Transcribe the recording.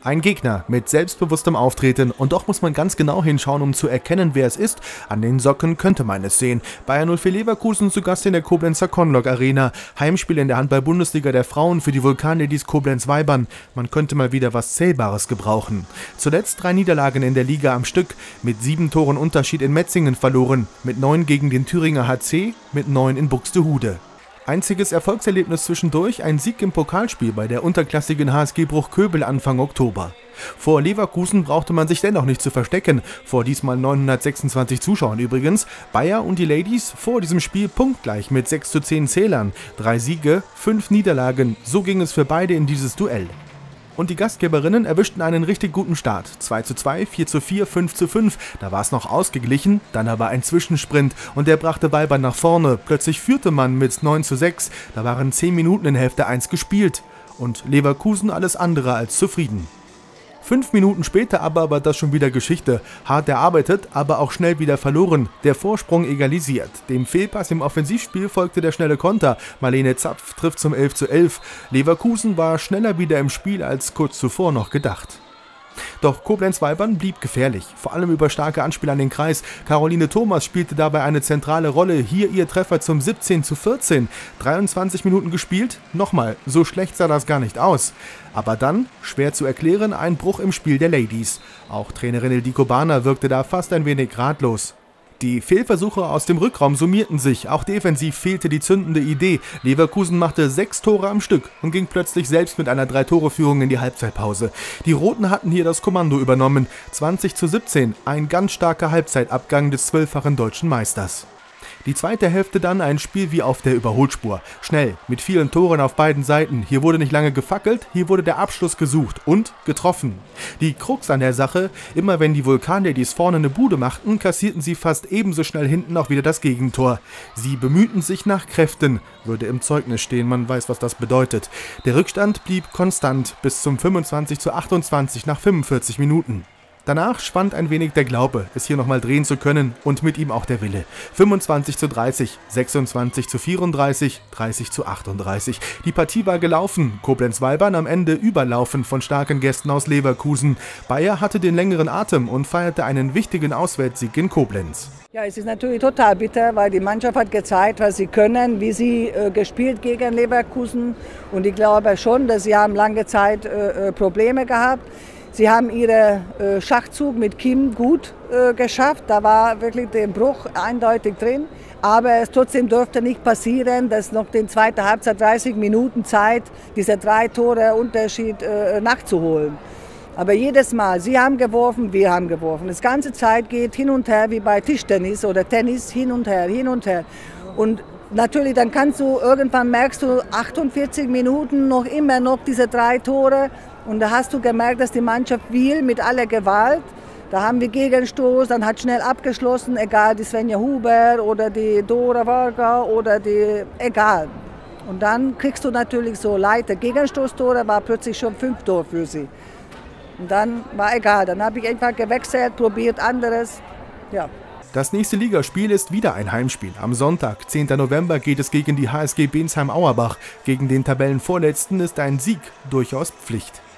Ein Gegner mit selbstbewusstem Auftreten und doch muss man ganz genau hinschauen, um zu erkennen, wer es ist. An den Socken könnte man es sehen. Bayer 04 Leverkusen zu Gast in der Koblenzer Conlog Arena. Heimspiel in der Handball-Bundesliga der Frauen für die Vulkanladies Koblenz-Weibern. Man könnte mal wieder was Zählbares gebrauchen. Zuletzt 3 Niederlagen in der Liga am Stück. Mit 7 Toren Unterschied in Metzingen verloren. Mit 9 gegen den Thüringer HC, mit 9 in Buxtehude. Einziges Erfolgserlebnis zwischendurch, ein Sieg im Pokalspiel bei der unterklassigen HSG Bruchköbel Anfang Oktober. Vor Leverkusen brauchte man sich dennoch nicht zu verstecken, vor diesmal 926 Zuschauern übrigens. Bayer und die Ladies vor diesem Spiel punktgleich mit 6:10 Zählern. 3 Siege, 5 Niederlagen, so ging es für beide in dieses Duell. Und die Gastgeberinnen erwischten einen richtig guten Start. 2:2, 4:4, 5:5. Da war es noch ausgeglichen, dann aber ein Zwischensprint und der brachte Weibern nach vorne. Plötzlich führte man mit 9:6. Da waren 10 Minuten in Hälfte 1 gespielt. Und Leverkusen alles andere als zufrieden. 5 Minuten später aber war das schon wieder Geschichte. Hart erarbeitet, aber auch schnell wieder verloren. Der Vorsprung egalisiert. Dem Fehlpass im Offensivspiel folgte der schnelle Konter. Marlene Zapf trifft zum 11:11. Leverkusen war schneller wieder im Spiel als kurz zuvor noch gedacht. Doch Koblenz-Weibern blieb gefährlich, vor allem über starke Anspiele an den Kreis. Caroline Thomas spielte dabei eine zentrale Rolle, hier ihr Treffer zum 17:14. 23 Minuten gespielt, nochmal, so schlecht sah das gar nicht aus. Aber dann, schwer zu erklären, ein Bruch im Spiel der Ladies. Auch Trainerin Ildiko Bahner wirkte da fast ein wenig ratlos. Die Fehlversuche aus dem Rückraum summierten sich, auch defensiv fehlte die zündende Idee. Leverkusen machte 6 Tore am Stück und ging plötzlich selbst mit einer 3-Tore-Führung in die Halbzeitpause. Die Roten hatten hier das Kommando übernommen. 20:17, ein ganz starker Halbzeitabgang des 12-fachen deutschen Meisters. Die zweite Hälfte dann ein Spiel wie auf der Überholspur. Schnell, mit vielen Toren auf beiden Seiten. Hier wurde nicht lange gefackelt, hier wurde der Abschluss gesucht und getroffen. Die Krux an der Sache, immer wenn die Vulkanladies vorne eine Bude machten, kassierten sie fast ebenso schnell hinten auch wieder das Gegentor. Sie bemühten sich nach Kräften, würde im Zeugnis stehen, man weiß, was das bedeutet. Der Rückstand blieb konstant bis zum 25:28 nach 45 Minuten. Danach schwand ein wenig der Glaube, es hier nochmal drehen zu können und mit ihm auch der Wille. 25:30, 26:34, 30:38. Die Partie war gelaufen, Koblenz-Weibern am Ende überlaufen von starken Gästen aus Leverkusen. Bayer hatte den längeren Atem und feierte einen wichtigen Auswärtssieg in Koblenz. Ja, es ist natürlich total bitter, weil die Mannschaft hat gezeigt, was sie können, wie sie gespielt gegen Leverkusen. Und ich glaube schon, dass sie haben lange Zeit Probleme gehabt. Sie haben ihren Schachzug mit Kim gut geschafft, da war wirklich der Bruch eindeutig drin. Aber es trotzdem dürfte nicht passieren, dass noch in zweiter Halbzeit 30 Minuten Zeit, diese 3 Tore Unterschied nachzuholen. Aber jedes Mal, sie haben geworfen, wir haben geworfen. Das ganze Zeit geht hin und her wie bei Tischtennis oder Tennis, hin und her, hin und her. Und natürlich, dann irgendwann merkst du 48 Minuten noch immer noch diese 3 Tore. Und da hast du gemerkt, dass die Mannschaft will mit aller Gewalt. Da haben wir Gegenstoß, dann hat schnell abgeschlossen, egal die Svenja Huber oder die Dora Varga oder egal. Und dann kriegst du natürlich so leichte Gegenstoßtore, war plötzlich schon 5 Tore für sie. Und dann war egal, dann habe ich einfach gewechselt, probiert anderes, ja. Das nächste Ligaspiel ist wieder ein Heimspiel. Am Sonntag, 10. November, geht es gegen die HSG Bensheim-Auerbach. Gegen den Tabellenvorletzten ist ein Sieg durchaus Pflicht.